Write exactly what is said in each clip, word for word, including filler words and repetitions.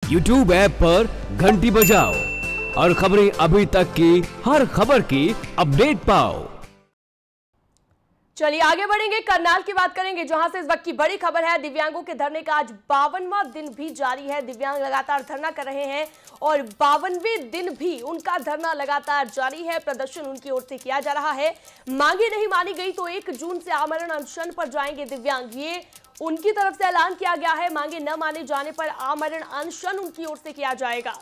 YouTube app पर घंटी बजाओ और खबरें अभी तक की हर खबर की अपडेट पाओ। चलिए आगे बढ़ेंगे, करनाल की बात करेंगे जहां से इस वक्त की बड़ी खबर है। दिव्यांगों के धरने का आज बावनवां दिन भी जारी है। दिव्यांग लगातार धरना कर रहे हैं और बावनवें दिन भी उनका धरना लगातार जारी है। प्रदर्शन उनकी ओर से किया जा रहा है। मांगे नहीं मानी गई तो एक जून से आमरण अनशन पर जाएंगे दिव्यांग, ये उनकी तरफ से ऐलान किया गया है। मांगे न माने जाने पर आमरण अनशन उनकी ओर से किया जाएगा।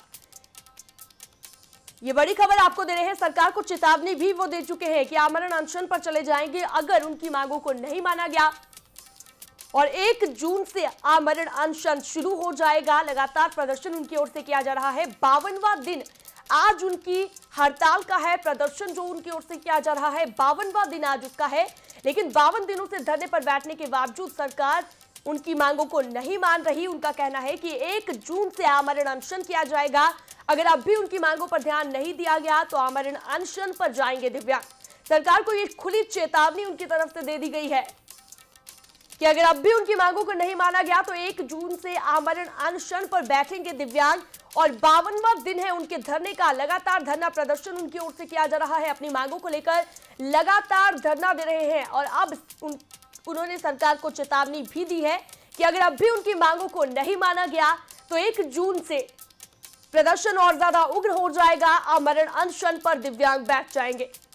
ये बड़ी खबर आपको दे रहे हैं। सरकार को चेतावनी भी वो दे चुके हैं कि आमरण अनशन पर चले जाएंगे अगर उनकी मांगों को नहीं माना गया। और एक जून से आमरण अनशन शुरू हो जाएगा। लगातार प्रदर्शन उनकी ओर से किया जा रहा है। बावनवां दिन आज उनकी हड़ताल का है। प्रदर्शन जो उनकी ओर से किया जा रहा है बावनवां दिन आज उसका है। लेकिन बावन दिनों से धरने पर बैठने के बावजूद सरकार उनकी मांगों को नहीं मान रही। उनका कहना है कि एक जून से आमरण अनशन किया जाएगा। अगर अब भी उनकी मांगों पर ध्यान नहीं दिया गया तो आमरण अनशन पर जाएंगे दिव्यांग। सरकार को ये खुली चेतावनी उनकी तरफ से दे दी गई है कि अगर अब भी उनकी मांगों को नहीं माना गया तो एक जून से आमरण अनशन पर बैठेंगे दिव्यांग। और बावनवां दिन है उनके धरने का। लगातार धरना प्रदर्शन उनकी ओर से किया जा रहा है। अपनी मांगों को लेकर लगातार धरना दे रहे हैं और अब उन, उन्होंने सरकार को चेतावनी भी दी है कि अगर अब भी उनकी मांगों को नहीं माना गया तो एक जून से प्रदर्शन और ज्यादा उग्र हो जाएगा। आमरण अनशन पर दिव्यांग बैठ जाएंगे।